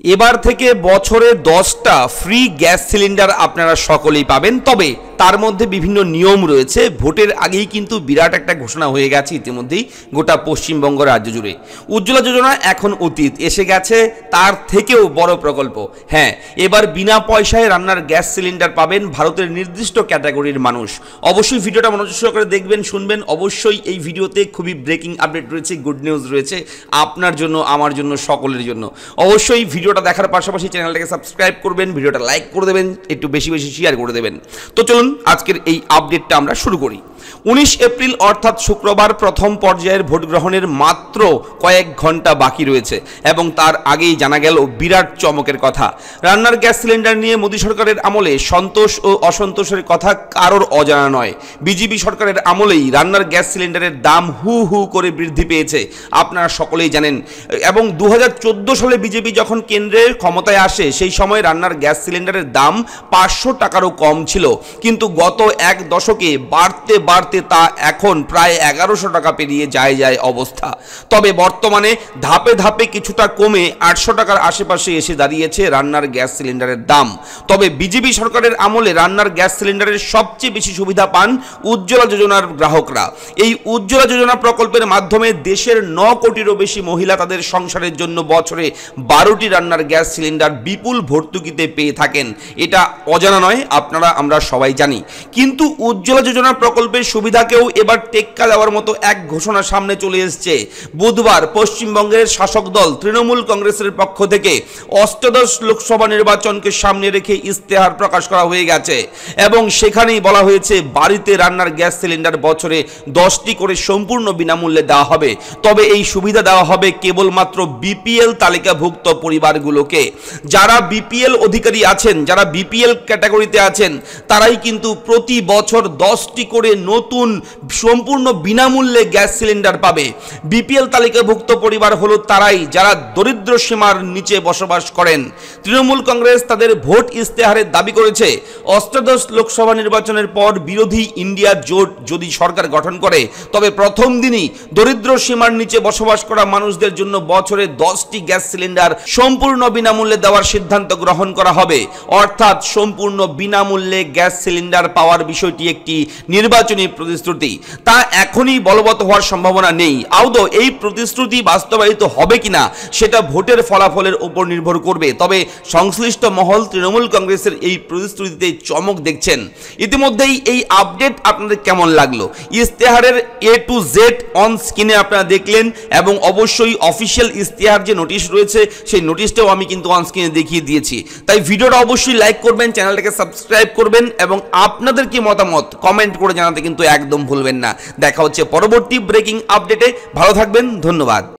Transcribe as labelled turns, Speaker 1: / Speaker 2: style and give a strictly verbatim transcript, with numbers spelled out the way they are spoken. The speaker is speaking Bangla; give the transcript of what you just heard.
Speaker 1: এবার থেকে বছরে দশটা ফ্রি গ্যাস সিলিন্ডার আপনারা সকলেই পাবেন। তবে তার মধ্যে বিভিন্ন নিয়ম রয়েছে। ভোটের আগেই কিন্তু বিরাট একটা ঘোষণা হয়ে গেছে ইতিমধ্যেই গোটা পশ্চিমবঙ্গ রাজ্য জুড়ে। উজ্জ্বলা যোজনা এখন অতীত, এসে গেছে তার থেকেও বড় প্রকল্প। হ্যাঁ, এবার বিনা পয়সায় রান্নার গ্যাস সিলিন্ডার পাবেন ভারতের নির্দিষ্ট ক্যাটাগরির মানুষ। অবশ্যই ভিডিওটা মনোযোগ সহকারে দেখবেন, শুনবেন। অবশ্যই এই ভিডিওতে খুবই ব্রেকিং আপডেট রয়েছে, গুড নিউজ রয়েছে আপনার জন্য, আমার জন্য, সকলের জন্য। অবশ্যই ভিডিওটা দেখার পাশাপাশি চ্যানেলটাকে সাবস্ক্রাইব করবেন, ভিডিওটা লাইক করে দেবেন, একটু বেশি বেশি শেয়ার করে দেবেন। তো চলুন আজকের এই আপডেটটা আমরা শুরু করি। উনিশ এপ্রিল অর্থাৎ শুক্রবার প্রথম পর্যায়ের ভোট গ্রহণের মাত্র কয়েক ঘন্টা বাকি রয়েছে এবং তার আগেই জানা গেল বিরাট চমকের কথা। রান্নার গ্যাস সিলিন্ডার নিয়ে মোদী সরকারের আমলে সন্তোষ ও অসন্তোষের কথা কারোর অজানা নয়। বিজেপি সরকারের আমলেই রান্নার গ্যাস সিলিন্ডারের দাম হু হু করে বৃদ্ধি পেয়েছে, আপনারা সকলেই জানেন। এবং দু হাজার চোদ্দো সালে বিজেপি যখন কেন্দ্রের ক্ষমতায় আসে সেই সময় রান্নার গ্যাস সিলিন্ডারের দাম পাঁচশো টাকারও কম ছিল, কিন্তু গত এক দশকে বাড়তে বাড়তে তা এখন প্রায় এগারোশো টাকা পেরিয়ে যায় যায় অবস্থা। তবে বর্তমানে ধাপে ধাপে কিছুটা কমে আটশো টাকার আশেপাশে এসে দাঁড়িয়েছে রান্নার গ্যাস সিলিন্ডারের দাম। তবে বিজেপি সরকারের আমলে রান্নার গ্যাস সিলিন্ডারের সবচেয়ে বেশি সুবিধা পান উজ্জ্বলা যোজনার গ্রাহকরা। এই উজ্জ্বলা যোজনা প্রকল্পের মাধ্যমে দেশের ন কোটিরও বেশি মহিলা তাদের সংসারের জন্য বছরে বারোটি রান্নার গ্যাস সিলিন্ডার বিপুল ভর্তুকিতে পেয়ে থাকেন। এটা অজানা নয়, আপনারা আমরা সবাই জানি। কিন্তু উজ্জ্বলা যোজনা প্রকল্পের সুবিধাকেও এবার টেক্কা দেওয়ার মতো এক ঘোষণা সামনে চলে এসেছে। বুধবার পশ্চিমবঙ্গের শাসক দল তৃণমূল কংগ্রেসের পক্ষ থেকে অষ্টাদশ লোকসভা নির্বাচনকে সামনে রেখে ইস্তেহার প্রকাশ করা হয়ে গেছে এবং সেখানেই বলা হয়েছে বাড়িতে রান্নার গ্যাস সিলিন্ডার বছরে দশটি করে সম্পূর্ণ বিনামূল্যে দেওয়া হবে। তবে এই সুবিধা দেওয়া হবে কেবলমাত্র বিপিএল তালিকাভুক্ত পরিবারগুলোকে। যারা বিপিএল অধিকারী আছেন, যারা বিপিএল ক্যাটাগরিতে আছেন, তারাই কিন্তু প্রতি বছর দশটি করে নতুন সম্পূর্ণ বিনামূল্যে গ্যাস সিলিন্ডার পাবে। বিপিএল তালিকাভুক্ত পরিবার হলো তারাই যারা দরিদ্র সীমার নিচে বসবাস করেন। তৃণমূল কংগ্রেস তাদের ভোট ইস্তেহারে দাবি করেছে অষ্টাদশ লোকসভা নির্বাচনের পর বিরোধী ইন্ডিয়া জোট যদি সরকার গঠন করে তবে প্রথম দিনই দরিদ্র সীমার নিচে বসবাস করা মানুষদের জন্য বছরে দশটি গ্যাস সিলিন্ডার সম্পূর্ণ বিনামূল্যে দেওয়ার সিদ্ধান্ত গ্রহণ করা হবে। অর্থাৎ সম্পূর্ণ বিনামূল্যে গ্যাস সিলিন্ডার পাওয়ার বিষয়টি একটি নির্বাচনী প্রতিশ্রুতি, তা এখনই বলবৎ হওয়ার সম্ভাবনা নেই। আদৌ এই প্রতিশ্রুতি বাস্তবায়িত হবে কিনা সেটা ভোটের ফলাফলের উপর নির্ভর করবে। তবে সংশ্লিষ্ট মহল তৃণমূল কংগ্রেসের এই প্রতিশ্রুতিতে চমক দেখছেন। ইতিমধ্যেই এই আপডেট আপনাদের কেমন লাগলো? ইস্তেহারের এ টু জেড অন স্ক্রিনে আপনারা দেখলেন এবং অবশ্যই অফিসিয়াল ইস্তেহার যে নোটিশ রয়েছে সেই নোটিশটাও আমি কিন্তু অন স্ক্রিনে দেখিয়ে দিয়েছি। তাই ভিডিওটা অবশ্যই লাইক করবেন, চ্যানেলটাকে সাবস্ক্রাইব করবেন এবং আপনাদের কি মতামত কমেন্ট করে জানাতে কিন্তু একদম ভুলবেন না। দেখা হচ্ছে পরবর্তী ব্রেকিং আপডেটে। ভালো থাকবেন, ধন্যবাদ।